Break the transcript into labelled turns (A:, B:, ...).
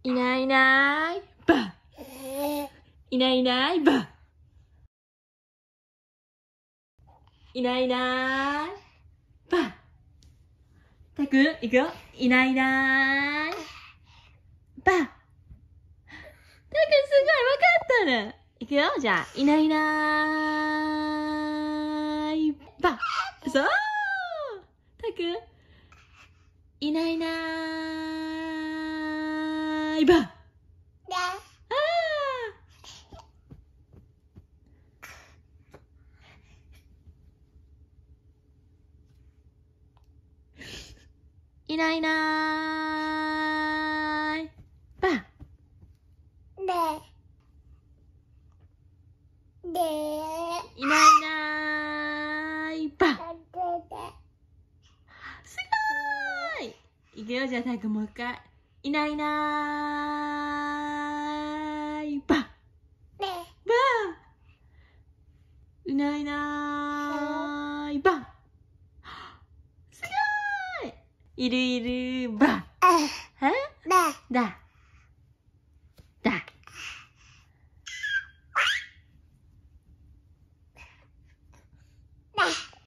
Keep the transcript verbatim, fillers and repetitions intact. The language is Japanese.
A: いないいない、ば。いないいない、ば。いないいない、ば。たくん、いくよ。いないいない、ば。たくん、すごい、わかったね。いくよ。じゃあ、いないいない、ば。そう。たくん、いないいない、ば。ああ。いないいない、ば。いないいない、ば。すごーい。いくよ、じゃあ、たくんもう一回。いないいない、ば。ば。いないいない、ば。すごーい。いるいる、ば。えだ。